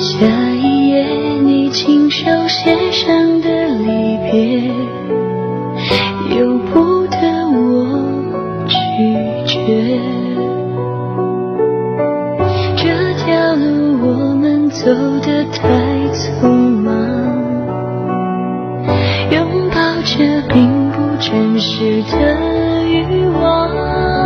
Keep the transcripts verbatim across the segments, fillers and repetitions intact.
下一页你亲手写上的离别，由不得我拒绝。这条路我们走得太匆忙，拥抱着并不真实的欲望，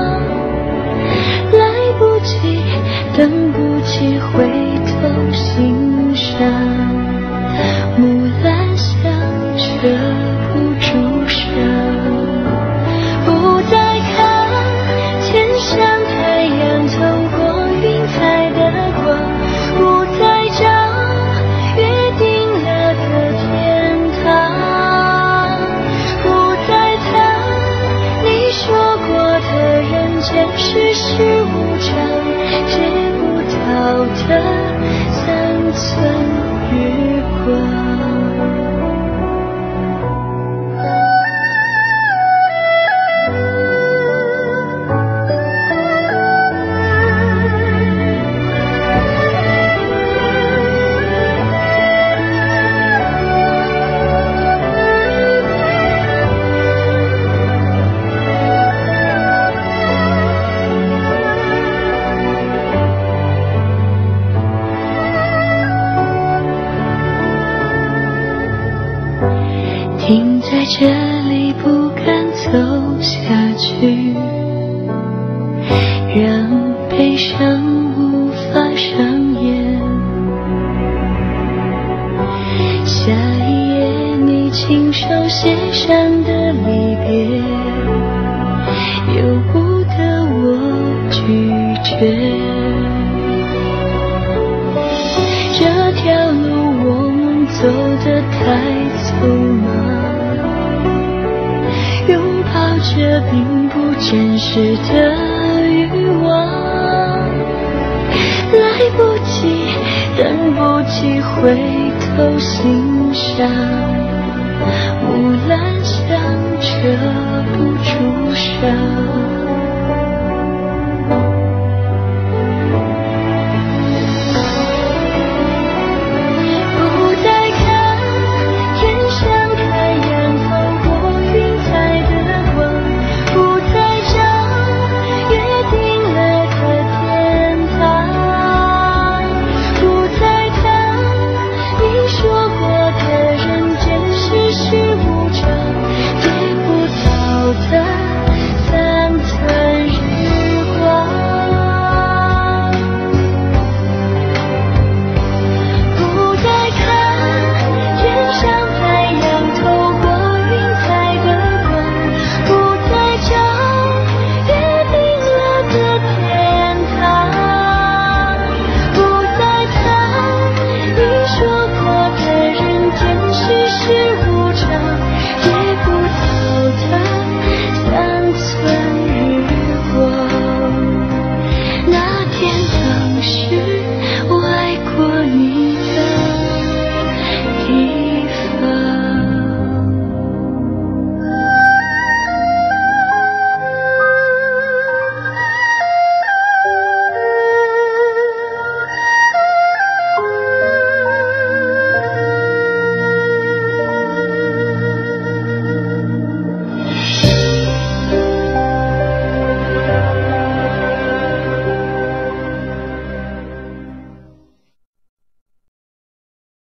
来不及等不及回头欣赏，木兰香遮不住伤。不再看天上太阳透过云彩的光，不再找约定了的天堂，不再谈你说过的人间世事无常，借不到的三寸月光。停在这里不敢走下去，让悲伤无法上演。下一页你亲手写上的离别，由不得我拒绝。这条路我们走得太匆忙，拥抱着并不真实的欲望，来不及等不及回头欣赏，木兰香遮不住伤。